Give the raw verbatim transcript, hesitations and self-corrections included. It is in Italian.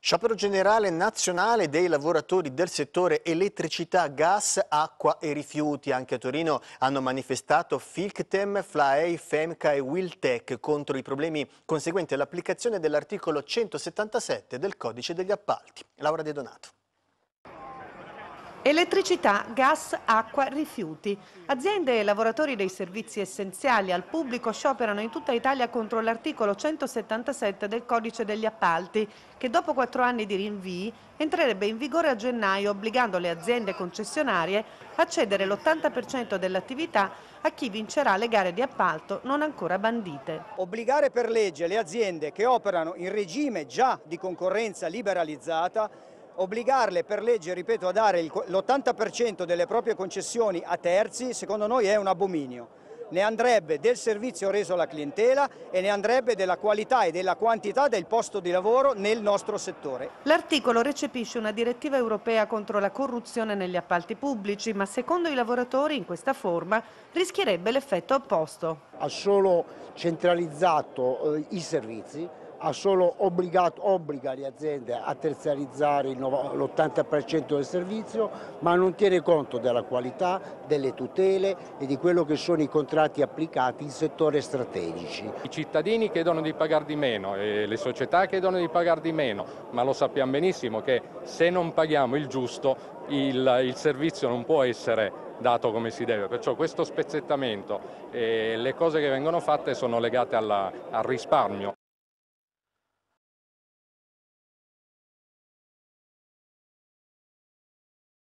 Sciopero generale nazionale dei lavoratori del settore elettricità, gas, acqua e rifiuti. Anche a Torino hanno manifestato Filctem, Flae, Femca e Wiltec contro i problemi conseguenti all'applicazione dell'articolo centosettantasette del Codice degli Appalti. Laura De Donato. Elettricità, gas, acqua, rifiuti. Aziende e lavoratori dei servizi essenziali al pubblico scioperano in tutta Italia contro l'articolo centosettantasette del Codice degli Appalti, che dopo quattro anni di rinvii entrerebbe in vigore a gennaio, obbligando le aziende concessionarie a cedere l'ottanta per cento dell'attività a chi vincerà le gare di appalto non ancora bandite. Obbligare per legge le aziende che operano in regime già di concorrenza liberalizzata, obbligarle per legge, ripeto, a dare l'ottanta per cento delle proprie concessioni a terzi, secondo noi è un abominio. Ne andrebbe del servizio reso alla clientela e ne andrebbe della qualità e della quantità del posto di lavoro nel nostro settore. L'articolo recepisce una direttiva europea contro la corruzione negli appalti pubblici, ma secondo i lavoratori in questa forma rischierebbe l'effetto opposto. Ha solo centralizzato eh, i servizi, ha solo obbligato, obbliga le aziende a terziarizzare l'ottanta per cento del servizio, ma non tiene conto della qualità, delle tutele e di quello che sono i contratti applicati in settori strategici. I cittadini chiedono di pagare di meno e le società chiedono di pagare di meno, ma lo sappiamo benissimo che se non paghiamo il giusto il, il servizio non può essere dato come si deve, perciò questo spezzettamento e le cose che vengono fatte sono legate alla, al risparmio.